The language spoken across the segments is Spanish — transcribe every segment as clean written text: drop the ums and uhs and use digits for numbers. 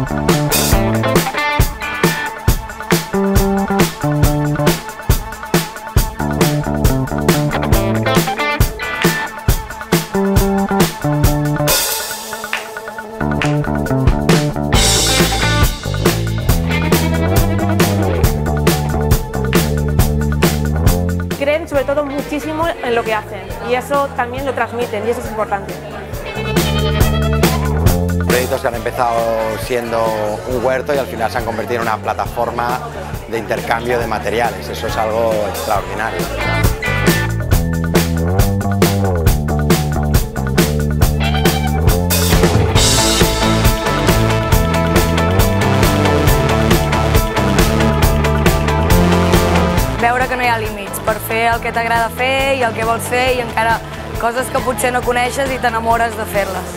Creen sobre todo muchísimo en lo que hacen y eso también lo transmiten y eso es importante. Proyectos que han empezado siendo un huerto y al final se han convertido en una plataforma de intercambio de materiales. Eso es algo extraordinario. Veure que no hi ha límits per fer el que t'agrada fer i el que vols fer i encara coses que potser no coneixes i t'enamores de fer-les.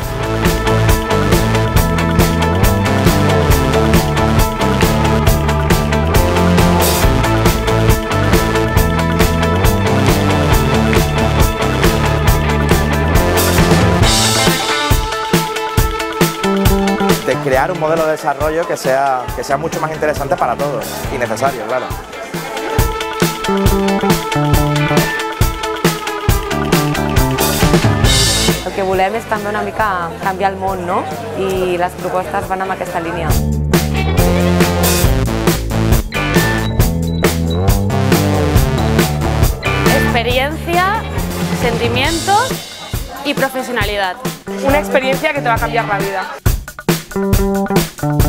De crear un modelo de desarrollo que sea mucho más interesante para todos y necesario, claro. El que volem és també una mica canviar el món, no? I les propostes van en aquesta línia. Experiencia, sentimientos y profesionalidad. Una experiencia que te va a cambiar la vida.